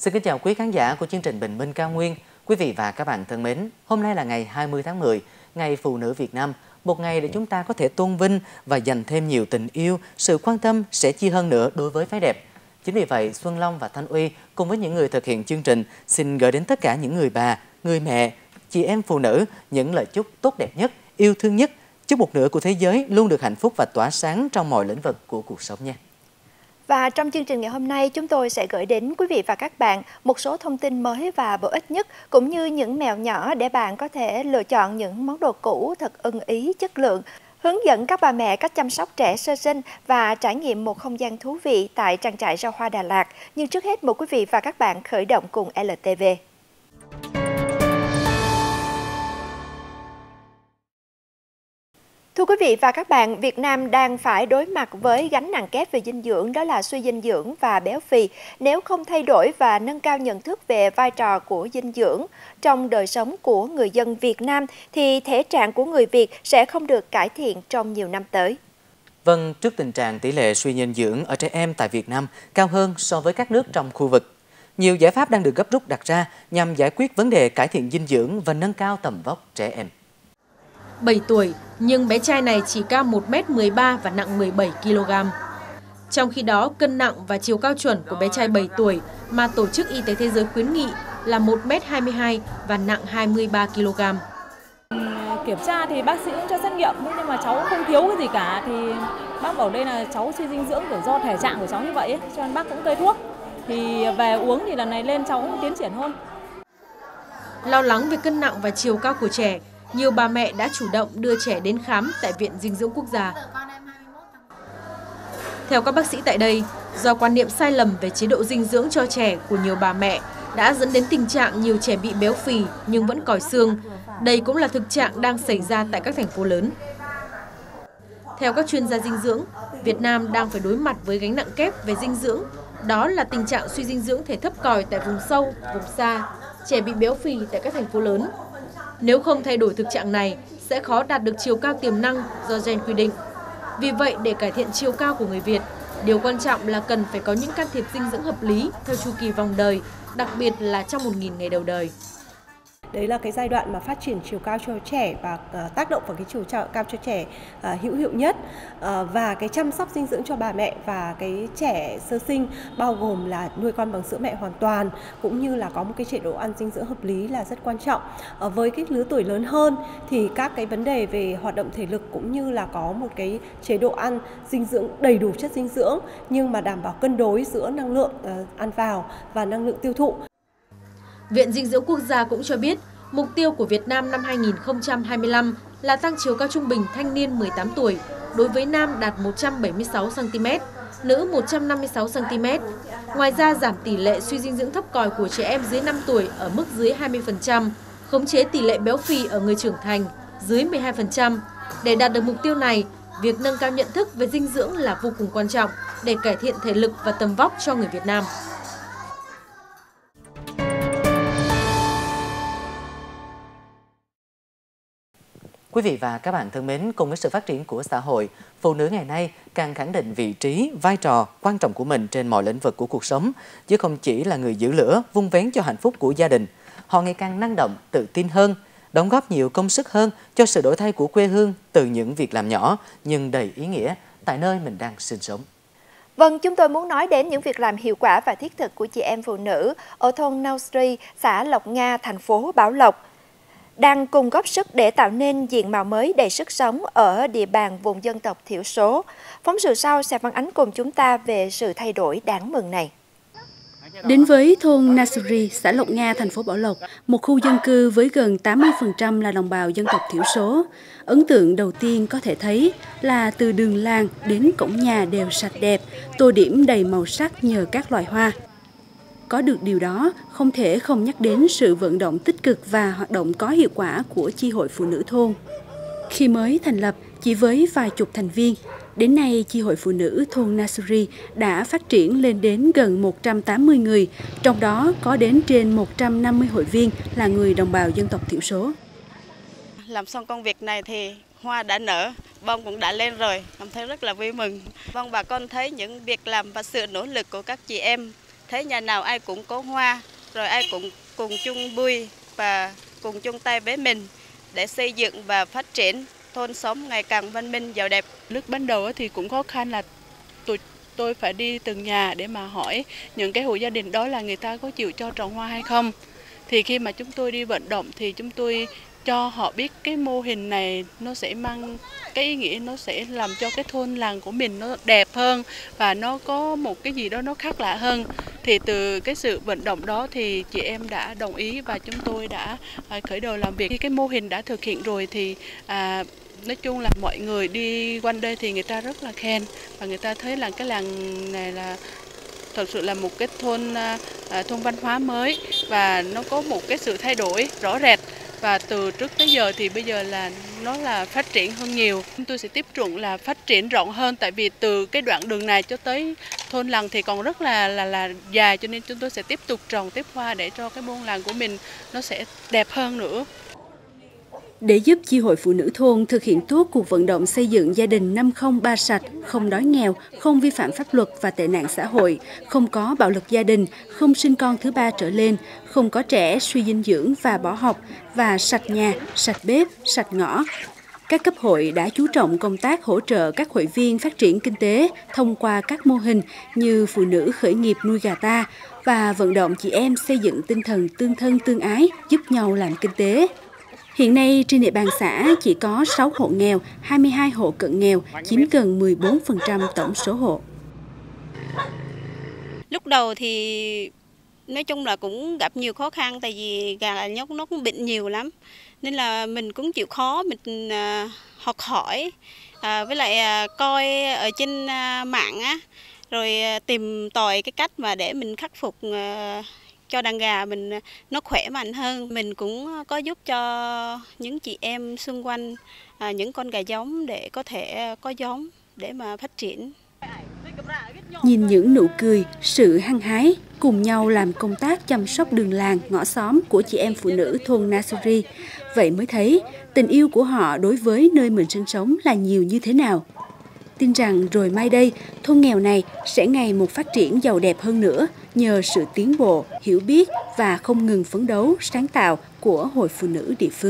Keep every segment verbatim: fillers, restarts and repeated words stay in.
Xin kính chào quý khán giả của chương trình Bình Minh Cao Nguyên. Quý vị và các bạn thân mến, hôm nay là ngày hai mươi tháng mười, Ngày Phụ nữ Việt Nam. Một ngày để chúng ta có thể tôn vinh và dành thêm nhiều tình yêu, sự quan tâm, sẻ chia hơn nữa đối với phái đẹp. Chính vì vậy, Xuân Long và Thanh Uy cùng với những người thực hiện chương trình xin gửi đến tất cả những người bà, người mẹ, chị em phụ nữ những lời chúc tốt đẹp nhất, yêu thương nhất, chúc một nửa của thế giới luôn được hạnh phúc và tỏa sáng trong mọi lĩnh vực của cuộc sống nha. Và trong chương trình ngày hôm nay, chúng tôi sẽ gửi đến quý vị và các bạn một số thông tin mới và bổ ích nhất, cũng như những mẹo nhỏ để bạn có thể lựa chọn những món đồ cũ thật ưng ý, chất lượng, hướng dẫn các bà mẹ cách chăm sóc trẻ sơ sinh và trải nghiệm một không gian thú vị tại trang trại rau hoa Đà Lạt. Nhưng trước hết, mời quý vị và các bạn khởi động cùng lờ tê vê. Thưa quý vị và các bạn, Việt Nam đang phải đối mặt với gánh nặng kép về dinh dưỡng, đó là suy dinh dưỡng và béo phì. Nếu không thay đổi và nâng cao nhận thức về vai trò của dinh dưỡng trong đời sống của người dân Việt Nam, thì thể trạng của người Việt sẽ không được cải thiện trong nhiều năm tới. Vâng, trước tình trạng tỷ lệ suy dinh dưỡng ở trẻ em tại Việt Nam cao hơn so với các nước trong khu vực, nhiều giải pháp đang được gấp rút đặt ra nhằm giải quyết vấn đề cải thiện dinh dưỡng và nâng cao tầm vóc trẻ em. bảy tuổi, nhưng bé trai này chỉ cao một mét mười ba và nặng mười bảy ki lô gam. Trong khi đó, cân nặng và chiều cao chuẩn của bé trai bảy tuổi mà Tổ chức Y tế Thế giới khuyến nghị là một mét hai mươi hai và nặng hai mươi ba ki lô gam. Kiểm tra thì bác sĩ cũng cho xét nghiệm, nhưng mà cháu không thiếu cái gì cả. Thì bác bảo đây là cháu suy dinh dưỡng kiểu do thể trạng của cháu như vậy ấy, cho nên bác cũng kê thuốc. Thì về uống thì lần này lên cháu cũng tiến triển hơn. Lo lắng về cân nặng và chiều cao của trẻ, nhiều bà mẹ đã chủ động đưa trẻ đến khám tại Viện Dinh dưỡng Quốc gia. Theo các bác sĩ tại đây, do quan niệm sai lầm về chế độ dinh dưỡng cho trẻ của nhiều bà mẹ đã dẫn đến tình trạng nhiều trẻ bị béo phì nhưng vẫn còi xương. Đây cũng là thực trạng đang xảy ra tại các thành phố lớn. Theo các chuyên gia dinh dưỡng, Việt Nam đang phải đối mặt với gánh nặng kép về dinh dưỡng. Đó là tình trạng suy dinh dưỡng thể thấp còi tại vùng sâu, vùng xa, trẻ bị béo phì tại các thành phố lớn. Nếu không thay đổi thực trạng này, sẽ khó đạt được chiều cao tiềm năng do gen quy định. Vì vậy, để cải thiện chiều cao của người Việt, điều quan trọng là cần phải có những can thiệp dinh dưỡng hợp lý theo chu kỳ vòng đời, đặc biệt là trong một nghìn ngày đầu đời. Đấy là cái giai đoạn mà phát triển chiều cao cho trẻ và uh, tác động vào cái chiều cao cho trẻ uh, hữu hiệu nhất. Uh, và cái chăm sóc dinh dưỡng cho bà mẹ và cái trẻ sơ sinh bao gồm là nuôi con bằng sữa mẹ hoàn toàn, cũng như là có một cái chế độ ăn dinh dưỡng hợp lý là rất quan trọng. Uh, với cái lứa tuổi lớn hơn thì các cái vấn đề về hoạt động thể lực cũng như là có một cái chế độ ăn dinh dưỡng đầy đủ chất dinh dưỡng nhưng mà đảm bảo cân đối giữa năng lượng uh, ăn vào và năng lượng tiêu thụ. Viện Dinh dưỡng Quốc gia cũng cho biết, mục tiêu của Việt Nam năm hai nghìn không trăm hai mươi lăm là tăng chiều cao trung bình thanh niên mười tám tuổi, đối với nam đạt một trăm bảy mươi sáu xăng ti mét, nữ một trăm năm mươi sáu xăng ti mét. Ngoài ra, giảm tỷ lệ suy dinh dưỡng thấp còi của trẻ em dưới năm tuổi ở mức dưới hai mươi phần trăm, khống chế tỷ lệ béo phì ở người trưởng thành dưới mười hai phần trăm. Để đạt được mục tiêu này, việc nâng cao nhận thức về dinh dưỡng là vô cùng quan trọng để cải thiện thể lực và tầm vóc cho người Việt Nam. Quý vị và các bạn thân mến, cùng với sự phát triển của xã hội, phụ nữ ngày nay càng khẳng định vị trí, vai trò quan trọng của mình trên mọi lĩnh vực của cuộc sống, chứ không chỉ là người giữ lửa, vun vén cho hạnh phúc của gia đình. Họ ngày càng năng động, tự tin hơn, đóng góp nhiều công sức hơn cho sự đổi thay của quê hương từ những việc làm nhỏ nhưng đầy ý nghĩa tại nơi mình đang sinh sống. Vâng, chúng tôi muốn nói đến những việc làm hiệu quả và thiết thực của chị em phụ nữ ở thôn Nausri, xã Lộc Nga, thành phố Bảo Lộc, đang cùng góp sức để tạo nên diện mạo mới đầy sức sống ở địa bàn vùng dân tộc thiểu số. Phóng sự sau sẽ phản ánh cùng chúng ta về sự thay đổi đáng mừng này. Đến với thôn Nausri, xã Lộc Nga, thành phố Bảo Lộc, một khu dân cư với gần tám mươi phần trăm là đồng bào dân tộc thiểu số. Ấn tượng đầu tiên có thể thấy là từ đường làng đến cổng nhà đều sạch đẹp, tô điểm đầy màu sắc nhờ các loài hoa. Có được điều đó, không thể không nhắc đến sự vận động tích cực và hoạt động có hiệu quả của chi hội phụ nữ thôn. Khi mới thành lập, chỉ với vài chục thành viên, đến nay chi hội phụ nữ thôn Nausri đã phát triển lên đến gần một trăm tám mươi người, trong đó có đến trên một trăm năm mươi hội viên là người đồng bào dân tộc thiểu số. Làm xong công việc này thì hoa đã nở, bông cũng đã lên rồi, cảm thấy rất là vui mừng. Vâng, bà con thấy những việc làm và sự nỗ lực của các chị em thấy nhà nào ai cũng có hoa, rồi ai cũng cùng chung vui và cùng chung tay với mình để xây dựng và phát triển thôn xóm ngày càng văn minh giàu đẹp. Lúc ban đầu thì cũng khó khăn là tụi tôi phải đi từng nhà để mà hỏi những cái hộ gia đình đó là người ta có chịu cho trồng hoa hay không. Thì khi mà chúng tôi đi vận động thì chúng tôi cho họ biết cái mô hình này nó sẽ mang cái ý nghĩa, nó sẽ làm cho cái thôn làng của mình nó đẹp hơn và nó có một cái gì đó nó khác lạ hơn. Thì từ cái sự vận động đó thì chị em đã đồng ý và chúng tôi đã à, khởi đầu làm việc. Khi cái mô hình đã thực hiện rồi thì à, nói chung là mọi người đi quanh đây thì người ta rất là khen và người ta thấy là cái làng này là thật sự là một cái thôn à, thôn văn hóa mới và nó có một cái sự thay đổi rõ rệt. Và từ trước tới giờ thì bây giờ là nó là phát triển hơn nhiều. Chúng tôi sẽ tiếp tục là phát triển rộng hơn, tại vì từ cái đoạn đường này cho tới thôn làng thì còn rất là là là dài, cho nên chúng tôi sẽ tiếp tục trồng tiếp hoa để cho cái buôn làng của mình nó sẽ đẹp hơn nữa. Để giúp Chi hội Phụ nữ thôn thực hiện tốt cuộc vận động xây dựng gia đình năm không ba sạch, không đói nghèo, không vi phạm pháp luật và tệ nạn xã hội, không có bạo lực gia đình, không sinh con thứ ba trở lên, không có trẻ suy dinh dưỡng và bỏ học, và sạch nhà, sạch bếp, sạch ngõ, các cấp hội đã chú trọng công tác hỗ trợ các hội viên phát triển kinh tế thông qua các mô hình như phụ nữ khởi nghiệp nuôi gà ta và vận động chị em xây dựng tinh thần tương thân tương ái, giúp nhau làm kinh tế. Hiện nay, trên địa bàn xã chỉ có sáu hộ nghèo, hai mươi hai hộ cận nghèo, chiếm gần mười bốn phần trăm tổng số hộ. Lúc đầu thì nói chung là cũng gặp nhiều khó khăn, tại vì gà nhóc nó cũng bệnh nhiều lắm. Nên là mình cũng chịu khó, mình uh, học hỏi, uh, với lại uh, coi ở trên uh, mạng á, rồi uh, tìm tòi cái cách mà để mình khắc phục uh, cho đàn gà mình nó khỏe mạnh hơn. Mình cũng có giúp cho những chị em xung quanh à, những con gà giống để có thể có giống để mà phát triển. Nhìn những nụ cười, sự hăng hái, cùng nhau làm công tác chăm sóc đường làng, ngõ xóm của chị em phụ nữ thôn Nasuri, vậy mới thấy tình yêu của họ đối với nơi mình sinh sống là nhiều như thế nào. Tin rằng rồi mai đây, thôn nghèo này sẽ ngày một phát triển giàu đẹp hơn nữa nhờ sự tiến bộ, hiểu biết và không ngừng phấn đấu, sáng tạo của Hội Phụ nữ địa phương.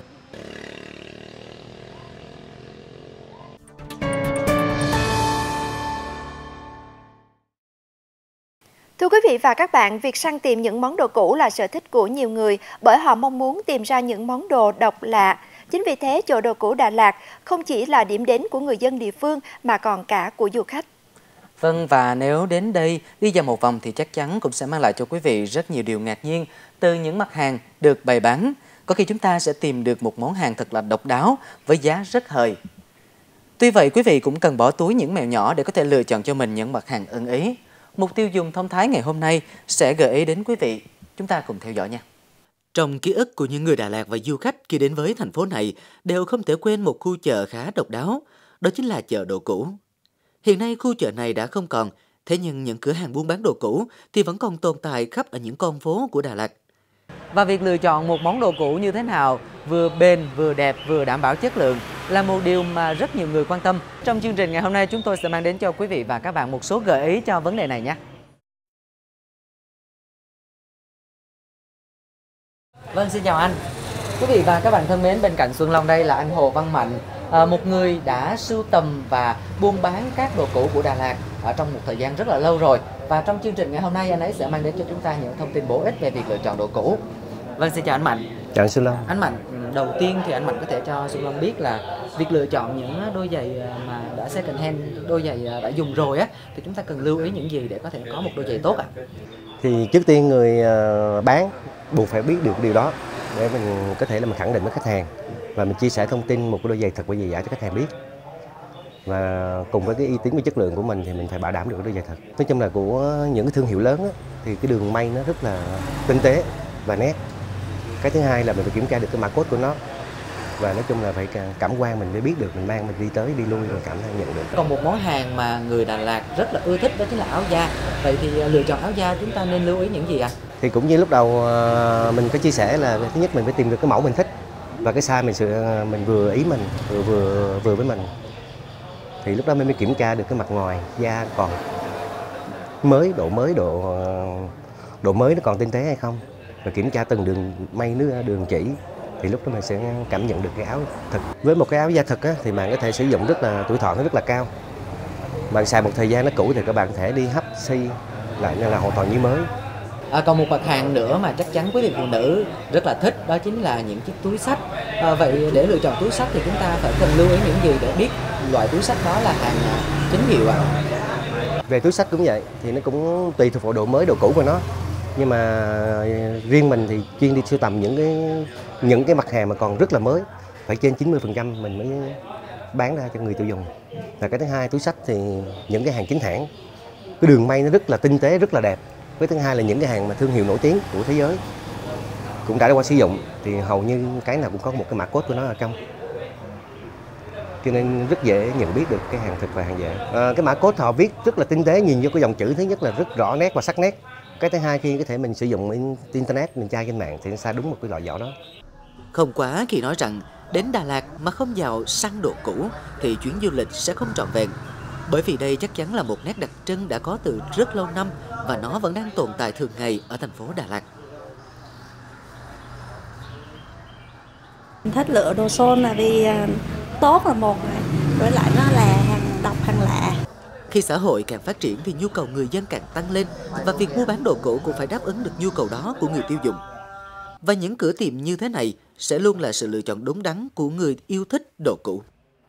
Thưa quý vị và các bạn, việc săn tìm những món đồ cũ là sở thích của nhiều người bởi họ mong muốn tìm ra những món đồ độc lạ. Chính vì thế, chợ đồ cũ Đà Lạt không chỉ là điểm đến của người dân địa phương mà còn cả của du khách. Vâng, và nếu đến đây đi dạo một vòng thì chắc chắn cũng sẽ mang lại cho quý vị rất nhiều điều ngạc nhiên từ những mặt hàng được bày bán. Có khi chúng ta sẽ tìm được một món hàng thật là độc đáo với giá rất hời. Tuy vậy, quý vị cũng cần bỏ túi những mẹo nhỏ để có thể lựa chọn cho mình những mặt hàng ưng ý. Mục tiêu dùng thông thái ngày hôm nay sẽ gợi ý đến quý vị. Chúng ta cùng theo dõi nha. Trong ký ức của những người Đà Lạt và du khách khi đến với thành phố này đều không thể quên một khu chợ khá độc đáo, đó chính là chợ đồ cũ. Hiện nay khu chợ này đã không còn, thế nhưng những cửa hàng buôn bán đồ cũ thì vẫn còn tồn tại khắp ở những con phố của Đà Lạt. Và việc lựa chọn một món đồ cũ như thế nào, vừa bền, vừa đẹp, vừa đảm bảo chất lượng là một điều mà rất nhiều người quan tâm. Trong chương trình ngày hôm nay chúng tôi sẽ mang đến cho quý vị và các bạn một số gợi ý cho vấn đề này nhé. Vâng, xin chào anh. Quý vị và các bạn thân mến, bên cạnh Xuân Long đây là anh Hồ Văn Mạnh, một người đã sưu tầm và buôn bán các đồ cũ của Đà Lạt ở trong một thời gian rất là lâu rồi. Và trong chương trình ngày hôm nay anh ấy sẽ mang đến cho chúng ta những thông tin bổ ích về việc lựa chọn đồ cũ. Vâng, xin chào anh Mạnh. Chào anh Xuân Long. Anh Mạnh, đầu tiên thì anh Mạnh có thể cho Xuân Long biết là việc lựa chọn những đôi giày mà đã second hand, đôi giày đã dùng rồi á, thì chúng ta cần lưu ý những gì để có thể có một đôi giày tốt ạ? À? Thì trước tiên người bán buộc phải biết được điều đó để mình có thể là mình khẳng định với khách hàng và mình chia sẻ thông tin một cái đôi giày thật và giày giả cho khách hàng biết. Và cùng với cái uy tín và chất lượng của mình thì mình phải bảo đảm được cái đôi giày thật. Nói chung là của những cái thương hiệu lớn á, thì cái đường may nó rất là tinh tế và nét. Cái thứ hai là mình phải kiểm tra được cái mã code của nó. Và nói chung là phải cảm quan mình mới biết được, mình mang mình đi tới đi lui mình cảm thấy nhận được. Còn một món hàng mà người Đà Lạt rất là ưa thích đó chính là áo da. Vậy thì lựa chọn áo da chúng ta nên lưu ý những gì ạ? À? Thì cũng như lúc đầu mình có chia sẻ là thứ nhất mình phải tìm được cái mẫu mình thích và cái size mình sự mình vừa ý mình vừa vừa vừa với mình. Thì lúc đó mình mới kiểm tra được cái mặt ngoài da còn mới, độ mới, độ độ mới nó còn tinh tế hay không, và kiểm tra từng đường may nước, đường chỉ, thì lúc đó mình sẽ cảm nhận được cái áo thực. Với một cái áo da thực á, thì bạn có thể sử dụng rất là tuổi thọ nó rất là cao. Bạn xài một thời gian nó cũ thì các bạn có thể đi hấp xi lại nên là hoàn toàn như mới. À, còn một mặt hàng nữa mà chắc chắn quý vị phụ nữ rất là thích, đó chính là những chiếc túi xách. À, vậy để lựa chọn túi xách thì chúng ta phải cần lưu ý những gì để biết loại túi xách đó là hàng chính hiệu ạ? À? Về túi xách cũng vậy, thì nó cũng tùy thuộc vào độ mới, độ cũ của nó. Nhưng mà riêng mình thì chuyên đi sưu tầm những cái những cái mặt hàng mà còn rất là mới, phải trên chín mươi phần trăm mình mới bán ra cho người tiêu dùng. Và cái thứ hai, túi xách thì những cái hàng chính hãng, cái đường may nó rất là tinh tế, rất là đẹp. Cái thứ hai là những cái hàng mà thương hiệu nổi tiếng của thế giới cũng đã qua sử dụng, thì hầu như cái nào cũng có một cái mã code của nó ở trong, cho nên rất dễ nhận biết được cái hàng thực và hàng giả. À, cái mã code họ viết rất là tinh tế, nhìn vô cái dòng chữ thứ nhất là rất rõ nét và sắc nét. Cái thứ hai, khi có thể mình sử dụng internet, mình tra trên mạng thì nó sai đúng một cái loại vỏ đó. Không quá khi nói rằng đến Đà Lạt mà không vào săn đồ cũ thì chuyến du lịch sẽ không trọn vẹn. Bởi vì đây chắc chắn là một nét đặc trưng đã có từ rất lâu năm và nó vẫn đang tồn tại thường ngày ở thành phố Đà Lạt. Mình thích lựa đồ son là vì tốt là một, với lại nó là hàng độc, hàng lạ. Khi xã hội càng phát triển thì nhu cầu người dân càng tăng lên và việc mua bán đồ cũ cũng phải đáp ứng được nhu cầu đó của người tiêu dùng. Và những cửa tiệm như thế này sẽ luôn là sự lựa chọn đúng đắn của người yêu thích đồ cũ.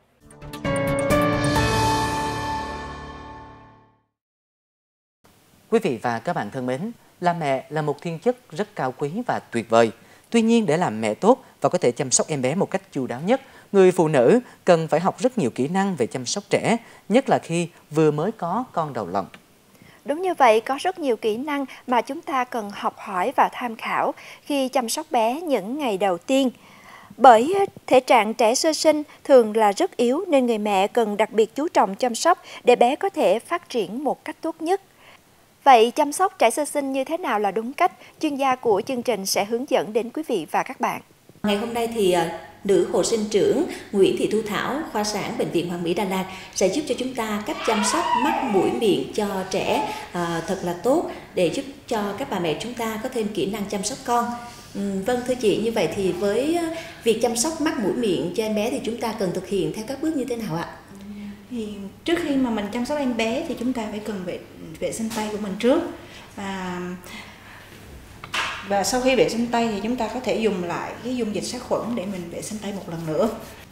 Quý vị và các bạn thân mến, làm mẹ là một thiên chức rất cao quý và tuyệt vời. Tuy nhiên, để làm mẹ tốt và có thể chăm sóc em bé một cách chu đáo nhất, người phụ nữ cần phải học rất nhiều kỹ năng về chăm sóc trẻ, nhất là khi vừa mới có con đầu lòng. Đúng như vậy, có rất nhiều kỹ năng mà chúng ta cần học hỏi và tham khảo khi chăm sóc bé những ngày đầu tiên. Bởi thể trạng trẻ sơ sinh thường là rất yếu nên người mẹ cần đặc biệt chú trọng chăm sóc để bé có thể phát triển một cách tốt nhất. Vậy chăm sóc trẻ sơ sinh như thế nào là đúng cách? Chuyên gia của chương trình sẽ hướng dẫn đến quý vị và các bạn. Ngày hôm nay thì nữ hộ sinh trưởng Nguyễn Thị Thu Thảo, khoa sản Bệnh viện Hoàng Mỹ Đà Lạt sẽ giúp cho chúng ta cách chăm sóc mắt, mũi, miệng cho trẻ à, thật là tốt để giúp cho các bà mẹ chúng ta có thêm kỹ năng chăm sóc con. Ừ, vâng thưa chị, như vậy thì với việc chăm sóc mắt, mũi, miệng cho em bé thì chúng ta cần thực hiện theo các bước như thế nào ạ? Thì trước khi mà mình chăm sóc em bé thì chúng ta phải cần vệ vệ sinh tay của mình trước, và và sau khi vệ sinh tay thì chúng ta có thể dùng lại cái dung dịch sát khuẩn để mình vệ sinh tay một lần nữa.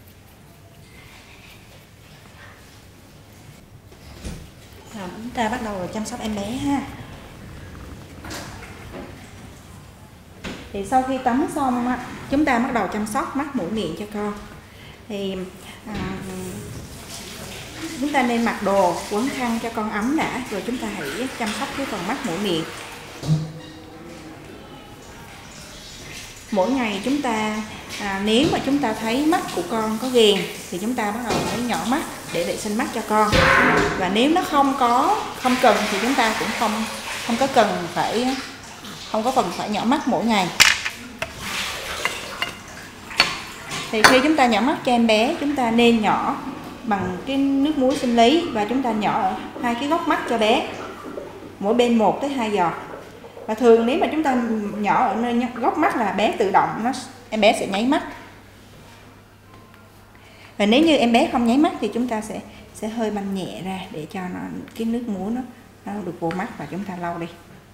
Rồi, chúng ta bắt đầu chăm sóc em bé ha. Thì sau khi tắm xong chúng ta bắt đầu chăm sóc mắt, mũi, miệng cho con. Thì à, chúng ta nên mặc đồ quấn khăn cho con ấm đã, rồi chúng ta hãy chăm sóc cái phần mắt, mũi, miệng. Mỗi ngày chúng ta à, nếu mà chúng ta thấy mắt của con có ghèn thì chúng ta bắt đầu phải nhỏ mắt để vệ sinh mắt cho con. Và nếu nó không có không cần thì chúng ta cũng không không có cần phải không có phần phải nhỏ mắt mỗi ngày. Thì khi chúng ta nhỏ mắt cho em bé, chúng ta nên nhỏ bằng cái nước muối sinh lý và chúng ta nhỏ ở hai cái góc mắt cho bé, mỗi bên một tới hai giọt. Và thường nếu mà chúng ta nhỏ ở nơi góc mắt là bé tự động nó em bé sẽ nháy mắt. Và nếu như em bé không nháy mắt thì chúng ta sẽ sẽ hơi banh nhẹ ra để cho nó cái nước muối nó nó được vô mắt và chúng ta lau đi.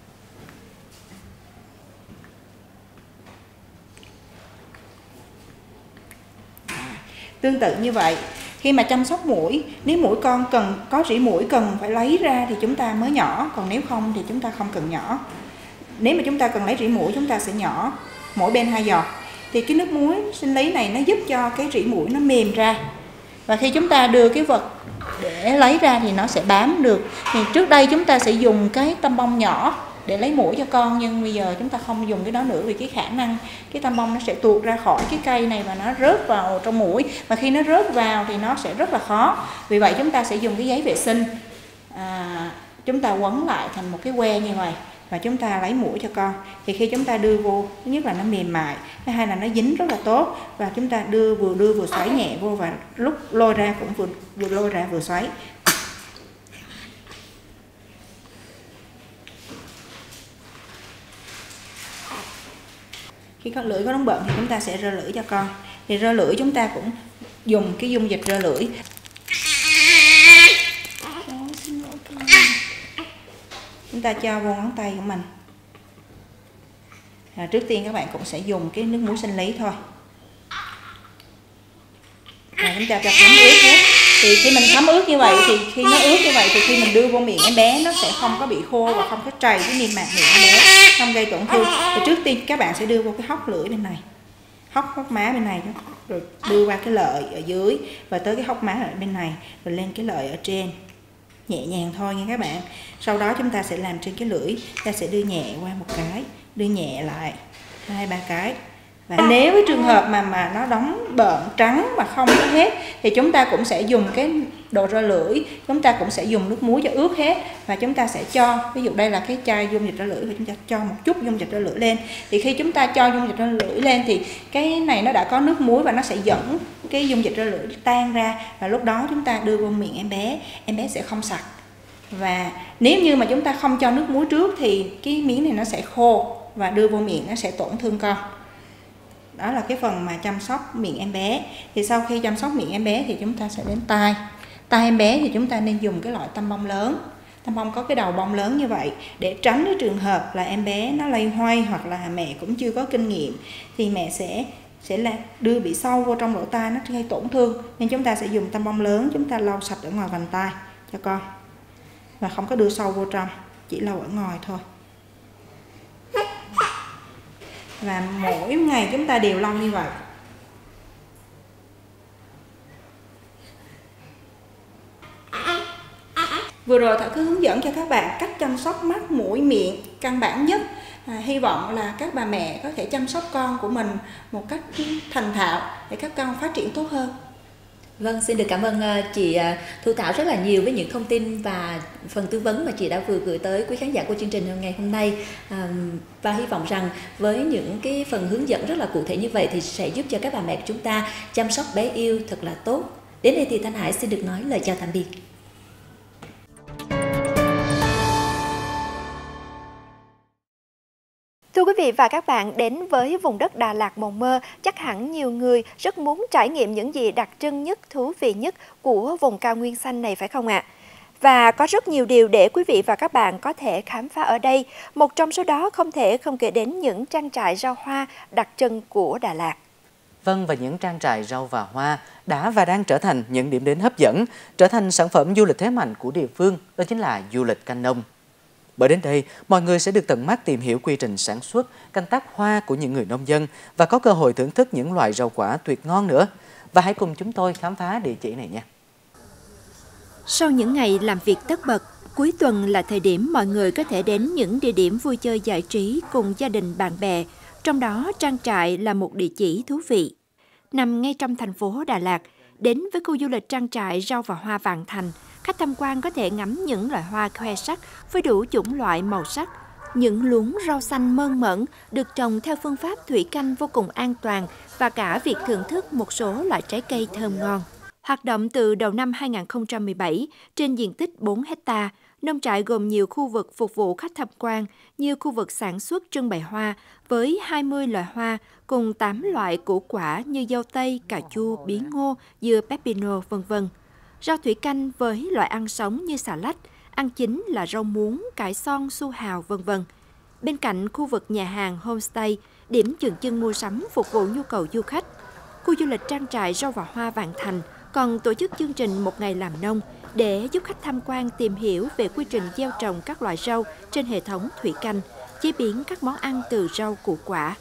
Tương tự như vậy, khi mà chăm sóc mũi, nếu mũi con cần có rỉ mũi cần phải lấy ra thì chúng ta mới nhỏ, còn nếu không thì chúng ta không cần nhỏ. Nếu mà chúng ta cần lấy rỉ mũi chúng ta sẽ nhỏ mỗi bên hai giọt. Thì cái nước muối sinh lý này nó giúp cho cái rỉ mũi nó mềm ra. Và khi chúng ta đưa cái vật để lấy ra thì nó sẽ bám được. Thì trước đây chúng ta sẽ dùng cái tăm bông nhỏ để lấy mũi cho con, nhưng bây giờ chúng ta không dùng cái đó nữa vì cái khả năng cái tăm bông nó sẽ tuột ra khỏi cái cây này và nó rớt vào trong mũi, và khi nó rớt vào thì nó sẽ rất là khó. Vì vậy chúng ta sẽ dùng cái giấy vệ sinh, à, chúng ta quấn lại thành một cái que như vậy và chúng ta lấy mũi cho con. Thì khi chúng ta đưa vô, thứ nhất là nó mềm mại, thứ hai là nó dính rất là tốt, và chúng ta đưa vừa đưa vừa xoáy nhẹ vô, và lúc lôi ra cũng vừa, vừa lôi ra vừa xoáy. Khi con lưỡi có nóng bận thì chúng ta sẽ rơ lưỡi cho con. Thì rơ lưỡi chúng ta cũng dùng cái dung dịch rơ lưỡi. Chúng ta cho vô ngón tay của mình. À, trước tiên các bạn cũng sẽ dùng cái nước muối sinh lý thôi. À, chúng ta cho thấm ướt hết. Thì khi mình thấm ướt như vậy thì khi nó ướt như vậy thì khi mình đưa vô miệng em bé nó sẽ không có bị khô và không có trầy cái niêm mạc miệng em bé, không gây tổn thương. Thì trước tiên các bạn sẽ đưa vô cái hốc lưỡi bên này, hốc hốc má bên này, rồi đưa qua cái lợi ở dưới và tới cái hốc má ở bên này, rồi lên cái lợi ở trên, nhẹ nhàng thôi nha các bạn. Sau đó chúng ta sẽ làm trên cái lưỡi, ta sẽ đưa nhẹ qua một cái, đưa nhẹ lại hai ba cái. Và nếu cái trường hợp mà mà nó đóng bợn trắng mà không có hết thì chúng ta cũng sẽ dùng cái đồ rơ lưỡi, chúng ta cũng sẽ dùng nước muối cho ướt hết và chúng ta sẽ cho, ví dụ đây là cái chai dung dịch rơ lưỡi và chúng ta cho một chút dung dịch rơ lưỡi lên. Thì khi chúng ta cho dung dịch rơ lưỡi lên thì cái này nó đã có nước muối và nó sẽ dẫn cái dung dịch rơ lưỡi tan ra, và lúc đó chúng ta đưa vô miệng em bé, em bé sẽ không sặc. Và nếu như mà chúng ta không cho nước muối trước thì cái miếng này nó sẽ khô và đưa vô miệng nó sẽ tổn thương con. Đó là cái phần mà chăm sóc miệng em bé. Thì sau khi chăm sóc miệng em bé thì chúng ta sẽ đến tai. Tai em bé thì chúng ta nên dùng cái loại tăm bông lớn. Tăm bông có cái đầu bông lớn như vậy để tránh cái trường hợp là em bé nó loay hoay hoặc là mẹ cũng chưa có kinh nghiệm thì mẹ sẽ sẽ là đưa bị sâu vô trong lỗ tai, nó gây tổn thương. Nên chúng ta sẽ dùng tăm bông lớn, chúng ta lau sạch ở ngoài vành tai cho con và không có đưa sâu vô trong, chỉ lau ở ngoài thôi. Và mỗi ngày chúng ta đều lau như vậy. Vừa rồi Thảo cứ hướng dẫn cho các bạn cách chăm sóc mắt, mũi, miệng căn bản nhất. À, hy vọng là các bà mẹ có thể chăm sóc con của mình một cách thành thạo để các con phát triển tốt hơn. Vâng, xin được cảm ơn chị Thu Thảo rất là nhiều với những thông tin và phần tư vấn mà chị đã vừa gửi tới quý khán giả của chương trình ngày hôm nay. À, và hy vọng rằng với những cái phần hướng dẫn rất là cụ thể như vậy thì sẽ giúp cho các bà mẹ của chúng ta chăm sóc bé yêu thật là tốt. Đến đây thì Thanh Hải xin được nói lời chào tạm biệt. Thưa quý vị và các bạn, đến với vùng đất Đà Lạt mộng mơ, chắc hẳn nhiều người rất muốn trải nghiệm những gì đặc trưng nhất, thú vị nhất của vùng cao nguyên xanh này phải không ạ? Và có rất nhiều điều để quý vị và các bạn có thể khám phá ở đây. Một trong số đó không thể không kể đến những trang trại rau hoa đặc trưng của Đà Lạt. Vâng, và những trang trại rau và hoa đã và đang trở thành những điểm đến hấp dẫn, trở thành sản phẩm du lịch thế mạnh của địa phương, đó chính là du lịch canh nông. Bởi đến đây, mọi người sẽ được tận mắt tìm hiểu quy trình sản xuất, canh tác hoa của những người nông dân và có cơ hội thưởng thức những loại rau quả tuyệt ngon nữa. Và hãy cùng chúng tôi khám phá địa chỉ này nha. Sau những ngày làm việc tất bật, cuối tuần là thời điểm mọi người có thể đến những địa điểm vui chơi giải trí cùng gia đình bạn bè. Trong đó, trang trại là một địa chỉ thú vị. Nằm ngay trong thành phố Đà Lạt, đến với khu du lịch trang trại rau và hoa Vạn Thành, khách tham quan có thể ngắm những loại hoa khoe sắc với đủ chủng loại màu sắc. Những luống rau xanh mơn mởn được trồng theo phương pháp thủy canh vô cùng an toàn và cả việc thưởng thức một số loại trái cây thơm ngon. Hoạt động từ đầu năm hai nghìn không trăm mười bảy, trên diện tích bốn héc ta, nông trại gồm nhiều khu vực phục vụ khách tham quan, nhiều khu vực sản xuất trưng bày hoa với hai mươi loại hoa cùng tám loại củ quả như dâu tây, cà chua, bí ngô, dưa pepino, vân vân. Rau thủy canh với loại ăn sống như xà lách, ăn chính là rau muống, cải xoong, su hào, vân vân. Bên cạnh khu vực nhà hàng homestay, điểm dừng chân mua sắm phục vụ nhu cầu du khách, khu du lịch trang trại rau và hoa Vạn Thành còn tổ chức chương trình một ngày làm nông để giúp khách tham quan tìm hiểu về quy trình gieo trồng các loại rau trên hệ thống thủy canh, chế biến các món ăn từ rau củ quả.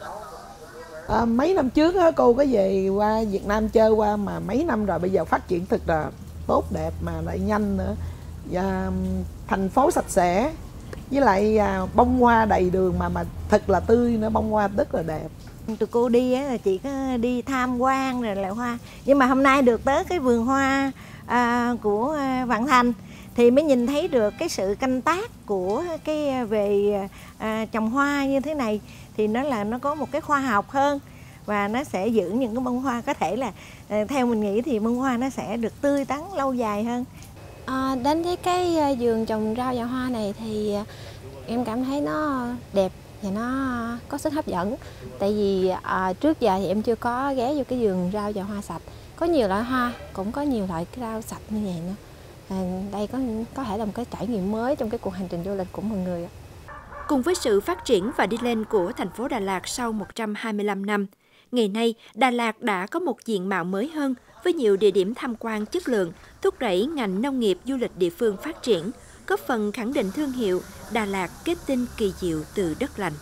À, mấy năm trước á, cô có về qua Việt Nam chơi qua mà mấy năm rồi, bây giờ phát triển thật là tốt đẹp mà lại nhanh nữa. Và thành phố sạch sẽ với lại à, bông hoa đầy đường mà mà thật là tươi nữa, bông hoa rất là đẹp. Tụi cô đi á, chị có đi tham quan rồi lại hoa, nhưng mà hôm nay được tới cái vườn hoa à, của Vạn Thành thì mới nhìn thấy được cái sự canh tác của cái về à, trồng hoa như thế này, thì nó là nó có một cái khoa học hơn và nó sẽ giữ những cái bông hoa, có thể là à, theo mình nghĩ thì bông hoa nó sẽ được tươi tắn lâu dài hơn. À, đến với cái vườn trồng rau và hoa này thì em cảm thấy nó đẹp thì nó có sức hấp dẫn. Tại vì à, trước giờ thì em chưa có ghé vô cái vườn rau và hoa sạch. Có nhiều loại hoa, cũng có nhiều loại rau sạch như vậy nữa. À, đây có có thể là một cái trải nghiệm mới trong cái cuộc hành trình du lịch của mọi người. Cùng với sự phát triển và đi lên của thành phố Đà Lạt sau một trăm hai mươi lăm năm, ngày nay Đà Lạt đã có một diện mạo mới hơn với nhiều địa điểm tham quan chất lượng, thúc đẩy ngành nông nghiệp du lịch địa phương phát triển, góp phần khẳng định thương hiệu Đà Lạt kết tinh kỳ diệu từ đất lành.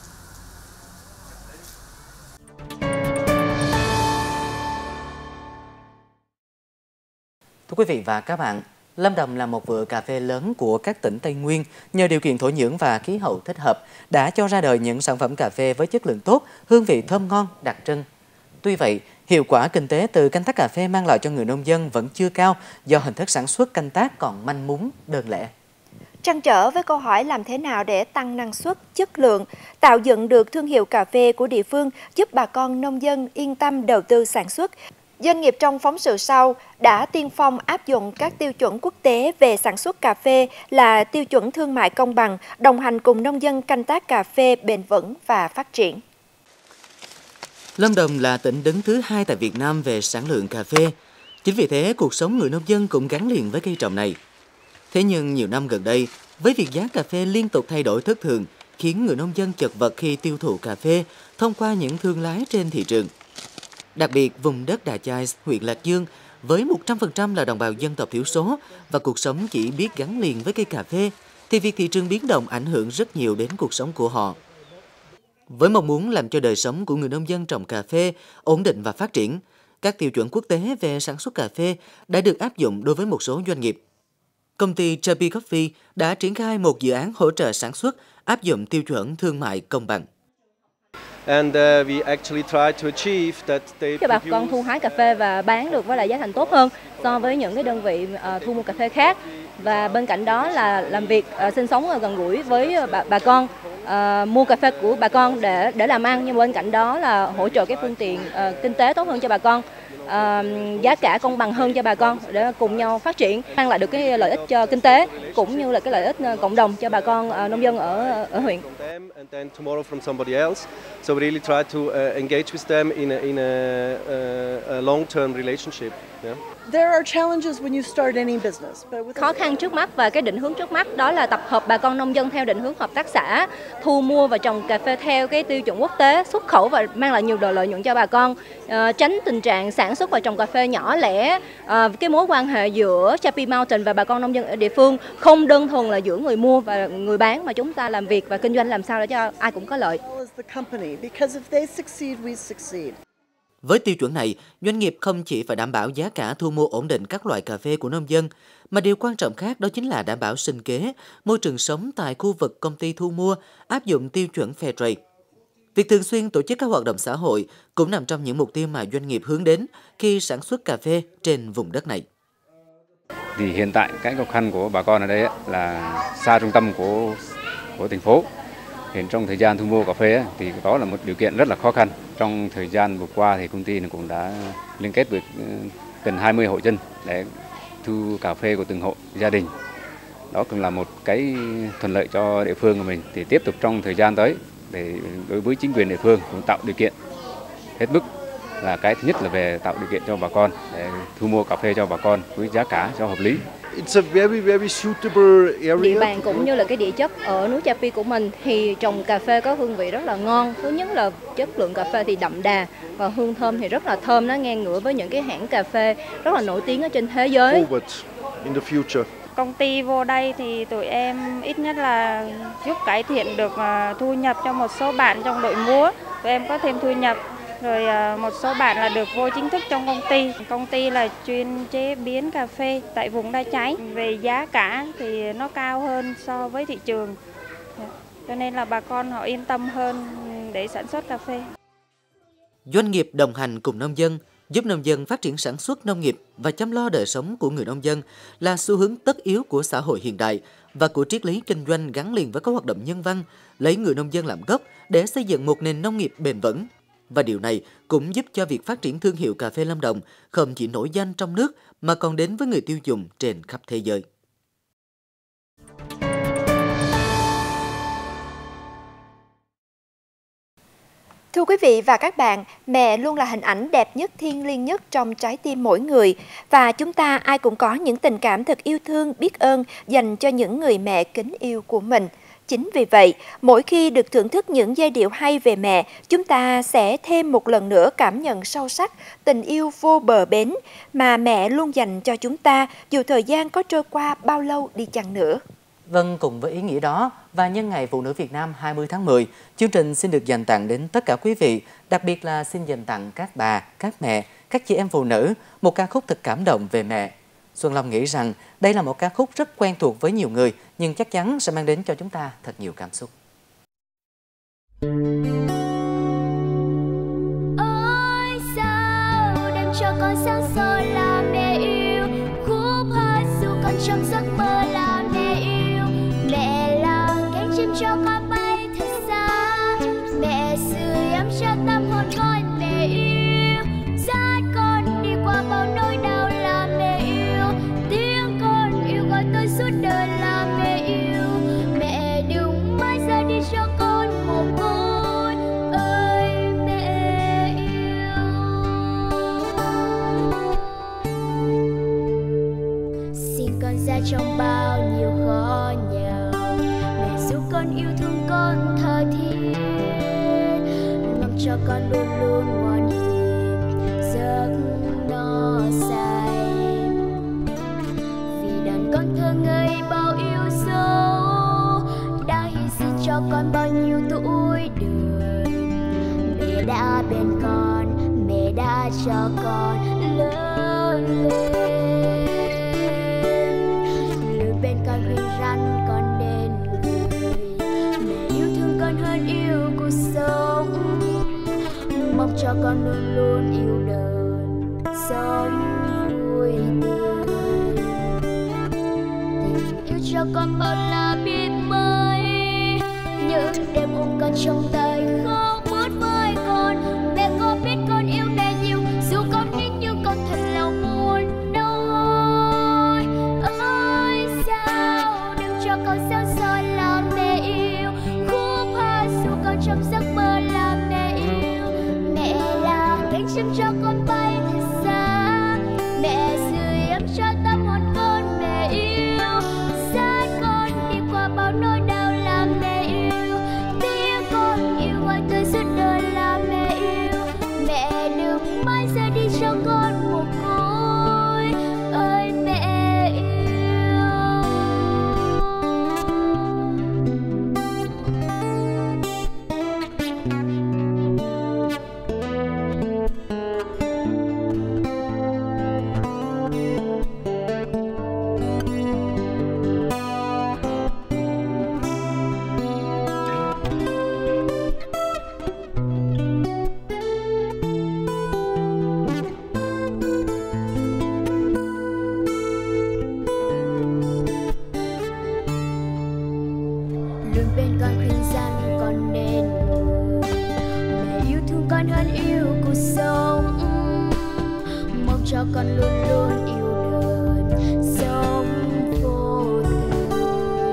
Thưa quý vị và các bạn, Lâm Đồng là một vựa cà phê lớn của các tỉnh Tây Nguyên, nhờ điều kiện thổ nhưỡng và khí hậu thích hợp đã cho ra đời những sản phẩm cà phê với chất lượng tốt, hương vị thơm ngon, đặc trưng. Tuy vậy, hiệu quả kinh tế từ canh tác cà phê mang lại cho người nông dân vẫn chưa cao do hình thức sản xuất canh tác còn manh mún, đơn lẻ. Trăn trở với câu hỏi làm thế nào để tăng năng suất, chất lượng, tạo dựng được thương hiệu cà phê của địa phương giúp bà con nông dân yên tâm đầu tư sản xuất, doanh nghiệp trong phóng sự sau đã tiên phong áp dụng các tiêu chuẩn quốc tế về sản xuất cà phê là tiêu chuẩn thương mại công bằng, đồng hành cùng nông dân canh tác cà phê bền vững và phát triển. Lâm Đồng là tỉnh đứng thứ hai tại Việt Nam về sản lượng cà phê. Chính vì thế, cuộc sống người nông dân cũng gắn liền với cây trồng này. Thế nhưng nhiều năm gần đây, với việc giá cà phê liên tục thay đổi thất thường, khiến người nông dân chật vật khi tiêu thụ cà phê thông qua những thương lái trên thị trường. Đặc biệt, vùng đất Đà Chai, huyện Lạc Dương, với một trăm phần trăm là đồng bào dân tộc thiểu số và cuộc sống chỉ biết gắn liền với cây cà phê, thì việc thị trường biến động ảnh hưởng rất nhiều đến cuộc sống của họ. Với mong muốn làm cho đời sống của người nông dân trồng cà phê ổn định và phát triển, các tiêu chuẩn quốc tế về sản xuất cà phê đã được áp dụng đối với một số doanh nghiệp. Công ty gi pê Coffee đã triển khai một dự án hỗ trợ sản xuất áp dụng tiêu chuẩn thương mại công bằng. And uh, we actually try to achieve that they cho bà con thu hái cà phê và bán được với lại giá thành tốt hơn so với những cái đơn vị uh, thu mua cà phê khác. Và bên cạnh đó là làm việc uh, sinh sống gần gũi với bà, bà con, uh, mua cà phê của bà con để để làm ăn, nhưng bên cạnh đó là hỗ trợ cái phương tiện uh, kinh tế tốt hơn cho bà con, uh, giá cả công bằng hơn cho bà con để cùng nhau phát triển, mang lại được cái lợi ích cho kinh tế cũng như là cái lợi ích cộng đồng cho bà con uh, nông dân ở ở huyện. And then tomorrow from somebody else. So we really try to uh, engage with them in a, in a, a, a long-term relationship. Yeah. There are challenges when you start any business. Khó khăn trước mắt và cái định hướng trước mắt đó là tập hợp bà con nông dân theo định hướng hợp tác xã, thu mua và trồng cà phê theo cái tiêu chuẩn quốc tế, xuất khẩu và mang lại nhiều lợi nhuận cho bà con, uh, tránh tình trạng sản xuất và trồng cà phê nhỏ lẻ. Uh, cái mối quan hệ giữa Chappy Mountain và bà con nông dân ở địa phương không đơn thuần là giữa người mua và người bán, mà chúng ta làm việc và kinh doanh làm sao để cho ai cũng có lợi. Với tiêu chuẩn này, doanh nghiệp không chỉ phải đảm bảo giá cả thu mua ổn định các loại cà phê của nông dân, mà điều quan trọng khác đó chính là đảm bảo sinh kế, môi trường sống tại khu vực công ty thu mua, áp dụng tiêu chuẩn Fair Trade. Việc thường xuyên tổ chức các hoạt động xã hội cũng nằm trong những mục tiêu mà doanh nghiệp hướng đến khi sản xuất cà phê trên vùng đất này. Thì hiện tại cái khó khăn của bà con ở đây là xa trung tâm của của thành phố. Hiện trong thời gian thu mua cà phê thì đó là một điều kiện rất là khó khăn. Trong thời gian vừa qua thì công ty cũng đã liên kết với gần hai mươi hộ dân để thu cà phê của từng hộ gia đình. Đó cũng là một cái thuận lợi cho địa phương của mình. Thì tiếp tục trong thời gian tới để đối với chính quyền địa phương cũng tạo điều kiện hết mức, là cái thứ nhất là về tạo điều kiện cho bà con để thu mua cà phê cho bà con với giá cả cho hợp lý. It's a very, very suitable area. Địa bàn cũng như là cái địa chất ở núi Chappy của mình thì trồng cà phê có hương vị rất là ngon. Thứ nhất là chất lượng cà phê thì đậm đà và hương thơm thì rất là thơm, nó ngang ngửa với những cái hãng cà phê rất là nổi tiếng ở trên thế giới. In the future. Công ty vô đây thì tụi em ít nhất là giúp cải thiện được thu nhập cho một số bạn trong đội múa. Tụi em có thêm thu nhập. Rồi một số bạn là được vô chính thức trong công ty. Công ty là chuyên chế biến cà phê tại vùng Đa Cháy. Về giá cả thì nó cao hơn so với thị trường. Cho nên là bà con họ yên tâm hơn để sản xuất cà phê. Doanh nghiệp đồng hành cùng nông dân, giúp nông dân phát triển sản xuất nông nghiệp và chăm lo đời sống của người nông dân là xu hướng tất yếu của xã hội hiện đại và của triết lý kinh doanh gắn liền với các hoạt động nhân văn, lấy người nông dân làm gốc để xây dựng một nền nông nghiệp bền vững. Và điều này cũng giúp cho việc phát triển thương hiệu cà phê Lâm Đồng không chỉ nổi danh trong nước mà còn đến với người tiêu dùng trên khắp thế giới. Thưa quý vị và các bạn, mẹ luôn là hình ảnh đẹp nhất, thiêng liêng nhất trong trái tim mỗi người. Và chúng ta ai cũng có những tình cảm thật yêu thương, biết ơn dành cho những người mẹ kính yêu của mình. Chính vì vậy, mỗi khi được thưởng thức những giai điệu hay về mẹ, chúng ta sẽ thêm một lần nữa cảm nhận sâu sắc tình yêu vô bờ bến mà mẹ luôn dành cho chúng ta, dù thời gian có trôi qua bao lâu đi chăng nữa. Vâng, cùng với ý nghĩa đó và nhân ngày Phụ nữ Việt Nam hai mươi tháng mười, chương trình xin được dành tặng đến tất cả quý vị, đặc biệt là xin dành tặng các bà, các mẹ, các chị em phụ nữ một ca khúc thật cảm động về mẹ. Xuân Long nghĩ rằng đây là một ca khúc rất quen thuộc với nhiều người, nhưng chắc chắn sẽ mang đến cho chúng ta thật nhiều cảm xúc. Ôi sao đừng cho con sáng soi là mẹ yêu, khúc hát dù con trong giấc mơ là mẹ yêu. Mẹ là cánh chim cho con bay thật xa, mẹ sưởi ấm cho tâm hồn con mẹ yêu. Dắt con đi qua bao nỗi đau là mẹ yêu, tiếng con yêu gọi tôi suốt đời là mẹ yêu. Mẹ đừng mãi ra đi cho con mồ côi, ơi mẹ yêu. Xin con ra trong bao nhiêu khó nhọc, mẹ giúp con yêu thương con tha thiết, mong cho con luôn luôn ngoan hiền, giấc no say. Vì đàn con thơ ngây bao yêu dấu, đã hy sinh cho con bao nhiêu tuổi đời. Mẹ đã bên con, mẹ đã cho con lớn lên. Luôn bên con khuyên răn con nên người, mẹ yêu thương con hơn yêu cuộc sống, mong cho con luôn luôn yêu đời, sống vui tươi. Tình yêu cho con bao la biết mấy, những đêm ôm con trong tay không bớt với con. Mẹ có biết con yêu mẹ nhiều, dù con ít nhưng con thật lòng muốn nói. Ôi sao đừng cho con sáng soi là mẹ yêu, khúc hát dù con trong giấc mơ là mẹ yêu. Mẹ là cánh chim cho con bay thật xa, mẹ sưởi ấm cho tâm hồn con mẹ yêu. Dắt con đi qua bao nỗi đau là mẹ yêu, tiếng con yêu gọi tôi suốt đời là mẹ yêu. Mẹ đừng mãi ra đi cho con mồ côi, ơi mẹ yêu. Luôn bên con khuyên răn con nên người, mẹ yêu thương con hơn yêu cuộc sống, mong cho con luôn luôn yêu đời, sống vô tư.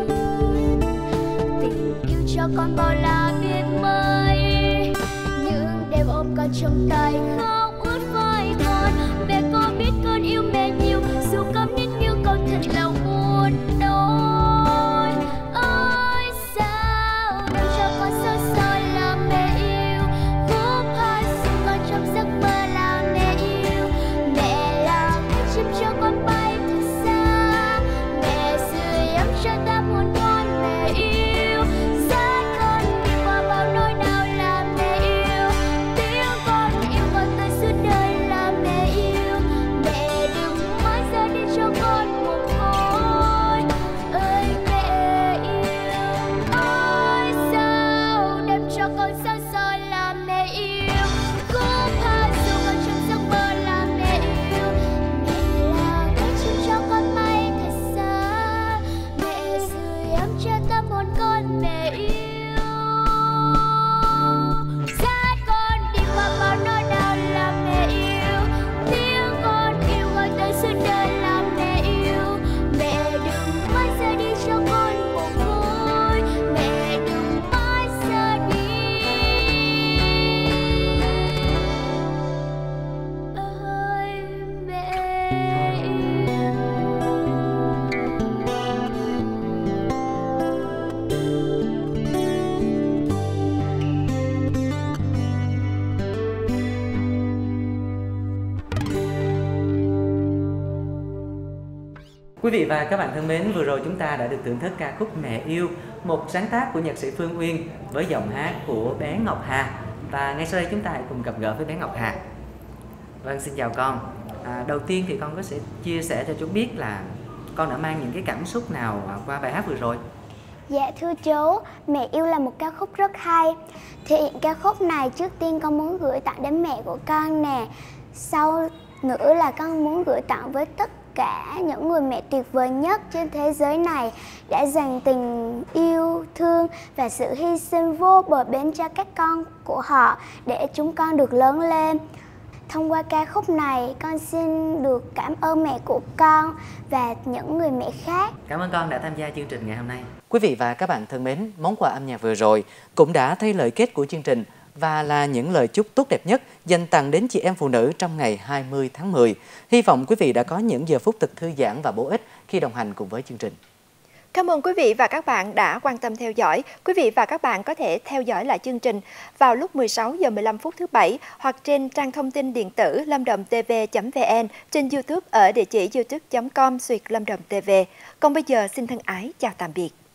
Tình yêu cho con bao la biết mấy, những đêm ôm con trong tay khóc ướt vai con. Mẹ có biết con yêu mẹ nhiều, dù con biết yêu con thật lòng muốn nói. Ôi sao đừng cho con sáng soi là mẹ yêu, khúc hát dù con trong giấc mơ là mẹ yêu. Mẹ là Quý vị và các bạn thân mến, vừa rồi chúng ta đã được thưởng thức ca khúc Mẹ Yêu, một sáng tác của nhạc sĩ Phương Uyên với giọng hát của bé Ngọc Hà. Và ngay sau đây chúng ta hãy cùng gặp gỡ với bé Ngọc Hà. Vâng, xin chào con. À, đầu tiên thì con có sẽ chia sẻ cho chú biết là con đã mang những cái cảm xúc nào qua bài hát vừa rồi? Dạ thưa chú, Mẹ Yêu là một ca khúc rất hay. Thì ca khúc này trước tiên con muốn gửi tặng đến mẹ của con nè. Sau nữa là con muốn gửi tặng với tất cả những người mẹ tuyệt vời nhất trên thế giới này đã dành tình yêu thương và sự hy sinh vô bờ bến cho các con của họ để chúng con được lớn lên. Thông qua ca khúc này, con xin được cảm ơn mẹ của con và những người mẹ khác. Cảm ơn con đã tham gia chương trình ngày hôm nay. Quý vị và các bạn thân mến, món quà âm nhạc vừa rồi cũng đã thay lời kết của chương trình và là những lời chúc tốt đẹp nhất dành tặng đến chị em phụ nữ trong ngày hai mươi tháng mười. Hy vọng quý vị đã có những giờ phút thật thư giãn và bổ ích khi đồng hành cùng với chương trình. Cảm ơn quý vị và các bạn đã quan tâm theo dõi. Quý vị và các bạn có thể theo dõi lại chương trình vào lúc mười sáu giờ mười lăm phút thứ Bảy hoặc trên trang thông tin điện tử lamdomtv chấm vn, trên YouTube ở địa chỉ youtube chấm com xuyệt lamdomtv. Còn bây giờ xin thân ái chào tạm biệt.